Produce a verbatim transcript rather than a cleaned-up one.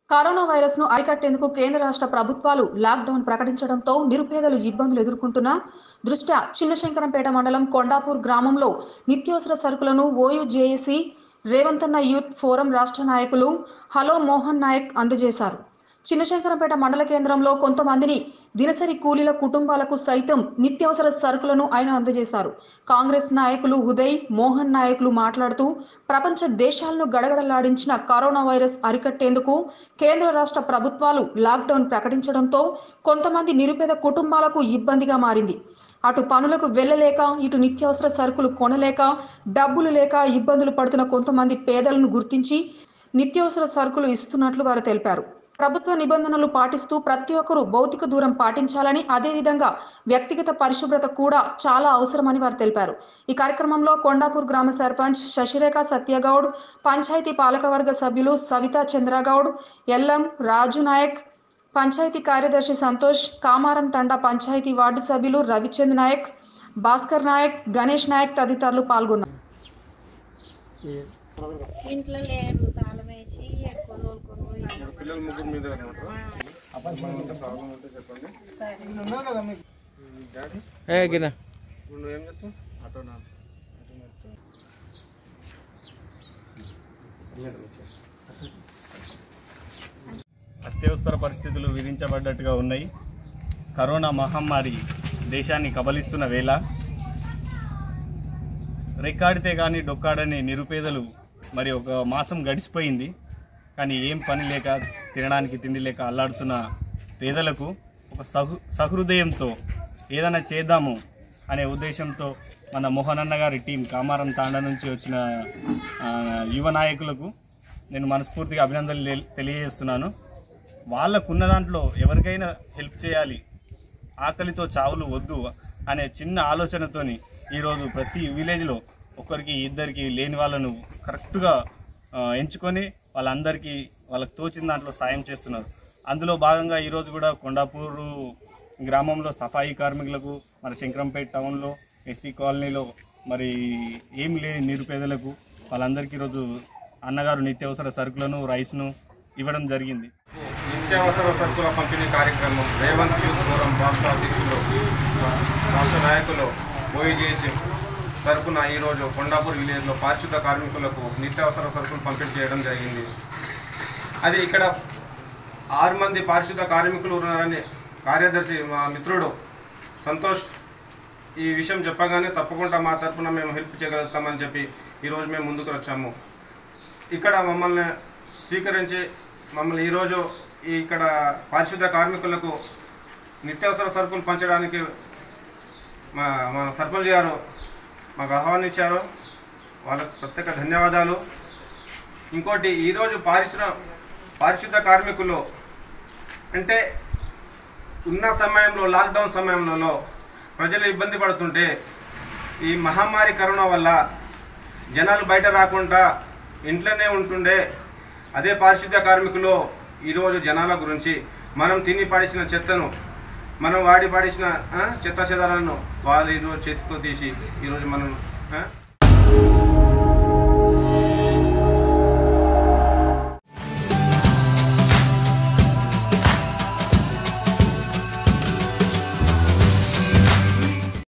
Corona virus ను అరికట్టేందుకు కేంద్ర రాష్ట్ర ప్రభుత్వాలు లాక్డౌన్ ప్రకటించడంతో నిరుపేదలు ఇబ్బందులు ఎదుర్కొంటున్న దృష్ట్యా చిన్నశంకరంపేట మండలం కొండాపూర్ గ్రామంలో నిత్యావసర సరుకులను ఓయూ జేఏసీ రేవంతన్న యూత్ ఫోరం రాష్ట్ర నాయకులు హలో మోహన్ నాయక్ అందజేశారు. చిన్నశంకరంపేట మండల కేంద్రంలో కొంతమందిని దినసరి కూలీల కుటుంబాలకు సైతం నిత్యావసర సరుకులను ఆయన అందజేశారు. కాంగ్రెస్ నాయకులు ఉదయ్ మోహన్ నాయకులు మాట్లాడుతూ ప్రపంచ దేశాలను గడగడలాడించిన కరోనా వైరస్ అరికట్టేందుకు కేంద్ర రాష్ట్ర ప్రభుత్వాలు లాక్డౌన్ ప్రకటించడంతో కొంతమంది నిరుపేద కుటుంబాలకు ఇబ్బందిగా మారింది. అటు పనులకు వెళ్లలేక ఇటు నిత్యావసర సరుకులు కొనలేక డబ్బులు లేక ఇబ్బందులు పడుతున్న కొంతమంది పేదలను గుర్తించి నిత్యావసర సరుకులు ఇస్తున్నట్లు వారు తెలిపారు. ప్రభుత్వ నిబంధనలు పాటిస్తూ ప్రతి ఒక్కరూ భౌతిక దూరం పాటించాలని, అదేవిధంగా వ్యక్తిగత పరిశుభ్రత కూడా చాలా అవసరమని వారు తెలిపారు. ఈ కార్యక్రమంలో కొండాపూర్ గ్రామ సర్పంచ్ శశిరేఖ సత్యగౌడ్, పంచాయతీ పాలకవర్గ సభ్యులు సవితా చంద్రగౌడ్, ఎల్ఎం రాజు నాయక్, పంచాయతీ కార్యదర్శి సంతోష్, కామారం తండా పంచాయతీ వార్డు సభ్యులు రవిచంద్ నాయక్, భాస్కర్ నాయక్, గణేష్ నాయక్ తదితరులు పాల్గొన్నారు. ఇంట్లో లేరు తాళం వేసి ఎక్కువ పిల్లలు ముగ్గురు మీద ప్రాబ్లం ఉంటే చెప్పండి. నువ్వు ఏం చేస్తావు? ఆటోనా? అత్యవసర పరిస్థితులు విధించబడ్డట్టుగా ఉన్నాయి. కరోనా మహమ్మారి దేశాన్ని కబలిస్తున్న వేళ రెక్కాడితే కానీ డొక్కాడని నిరుపేదలు మరి ఒక మాసం గడిచిపోయింది. కానీ ఏం పని లేక తినడానికి తిండి లేక అల్లాడుతున్న పేదలకు ఒక సహృ సహృదయంతో ఏదైనా చేద్దాము అనే ఉద్దేశంతో మన మోహన్ అన్న గారి టీం కామారం తాండా నుంచి వచ్చిన యువ నాయకులకు నేను మనస్ఫూర్తిగా అభినందనలు తెలియజేస్తున్నాను. వాళ్ళకున్న దాంట్లో ఎవరికైనా హెల్ప్ చేయాలి, ఆకలితో చావులు వద్దు అనే చిన్న ఆలోచనతోని ఈరోజు ప్రతి విలేజ్లో ఒకరికి ఇద్దరికి లేని వాళ్ళను కరెక్ట్గా ఎంచుకొని వాళ్ళందరికీ వాళ్ళకి తోచిన దాంట్లో సాయం చేస్తున్నారు. అందులో భాగంగా ఈరోజు కూడా కొండాపూరు గ్రామంలో సఫాయి కార్మికులకు, మరి శంకరంపేట టౌన్లో ఎస్సీ కాలనీలో మరి ఏం లేని నిరుపేదలకు వాళ్ళందరికీ ఈరోజు అన్నగారు నిత్యావసర సరుకులను రైస్ను ఇవ్వడం జరిగింది. నిత్యావసర సరుకుల పంపిణీ కార్యక్రమం రేవంత్ యూత్ ఫోరం రాష్ట్ర అధ్యక్షులు రాష్ట్ర నాయకులు ఓయూ జేఏసీ తరఫున ఈరోజు కొండాపూర్ విలేజ్లో పారిశుద్ధ కార్మికులకు నిత్యావసర సరుకులు పంపిణీ చేయడం జరిగింది. అది ఇక్కడ ఆరు మంది పారిశుద్ధ కార్మికులు ఉన్నారని కార్యదర్శి మా మిత్రుడు సంతోష్ ఈ విషయం చెప్పగానే తప్పకుండా మా తరఫున మేము హెల్ప్ చేయగలుగుతామని చెప్పి ఈరోజు మేము ముందుకు వచ్చాము. ఇక్కడ మమ్మల్ని స్వీకరించి మమ్మల్ని ఈరోజు ఇక్కడ పారిశుద్ధ కార్మికులకు నిత్యావసర సరుకులు పంచడానికి మా మా సర్పంచ్ గారు మాకు ఆహ్వానించారు. వాళ్ళకు ప్రత్యేక ధన్యవాదాలు. ఇంకోటి ఈరోజు పారిశ్ర పారిశుద్ధ కార్మికులు అంటే ఉన్న సమయంలో లాక్డౌన్ సమయంలో ప్రజలు ఇబ్బంది పడుతుంటే ఈ మహమ్మారి కరోనా వల్ల జనాలు బయట రాకుండా ఇంట్లోనే ఉంటుండే అదే పారిశుద్ధ కార్మికులు ఈరోజు జనాల గురించి మనం తిని పడేసిన చెత్తను, మనం వాడి పడేసిన చెత్త చెదారాలను వాళ్ళు ఈరోజు చేతితో తీసి ఈరోజు మనం